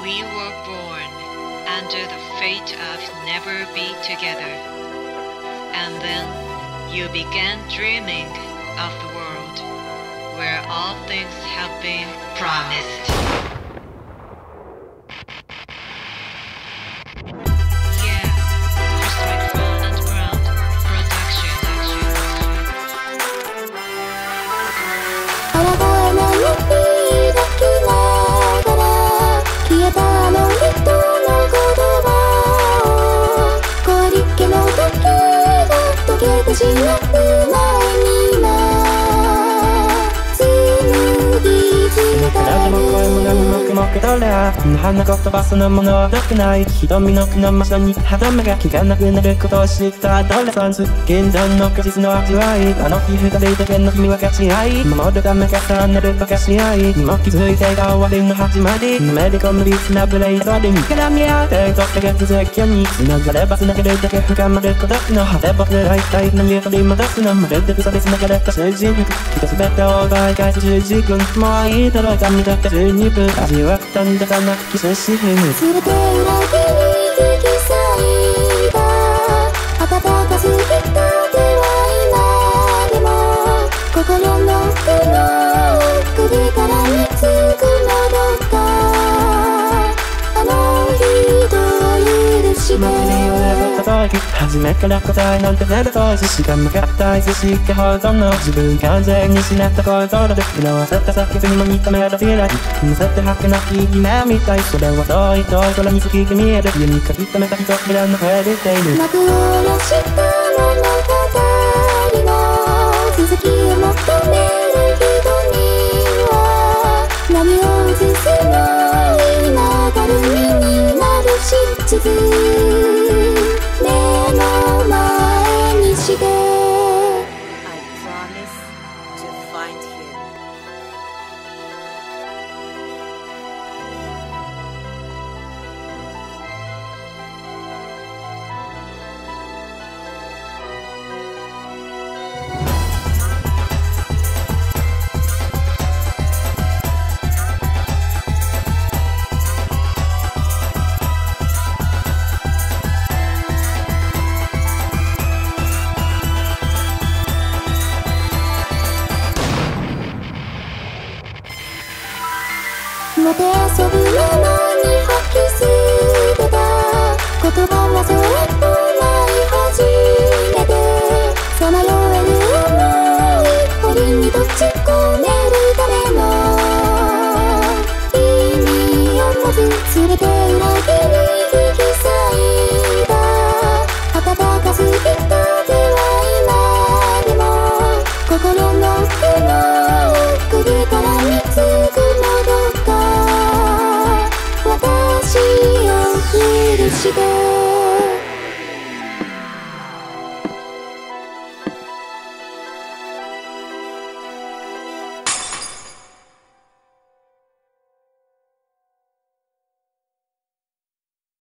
We were born under the fate of never be together. And then you began dreaming of the world where all things have been promised. Yeah, Cosmic Underground Production. 抗えない日抱きながら消えたあの人の言葉を小りっけの時が溶けてしまう前には紡ぎつた誰も声も何もくもくどれ花言葉そのものはなくない瞳の木の真下に歯止めが気がなくなることを知ったアドレサンス現在の果実の味わいあの日二人だけの君は勝ち合い守るため重ねるばかし合いにも気づいてが終わりの始まりのめり込むリスなブレイドでに絡み合ってとってが続きに繋がれば繋げるだけ深まる孤独の果て僕ら一体何を取り戻すのまるで嘘で繋がれた主人公人全てを奪い返す主人公もういいだろう神だって十二分味わったんだかなキスしふむ全て裏切り引き裂いた暖かすぎた手は今でも心の奥の首から見つくのどかあの人を許して初めから答えなんて出る当時しか向かった愛しきほどの自分完全に失った心で色あせた叫びにも似たメロディーライ乗せて吐くなき夢みたいそれは遠い遠い空に月が見える家に書き留めた人ひらの増えている幕を下ろした物語の続きを求める人には何を映すの今たる身になるし地図目の前にして I promise to find him. もてあそぶように吐き捨てた言葉はそっと舞い始めてさまよえる想い堀に閉じ込めるための意味を持つ全て裏切り引き裂いた暖かすぎた手は今でも心の奥の首から見つくのどか私を許して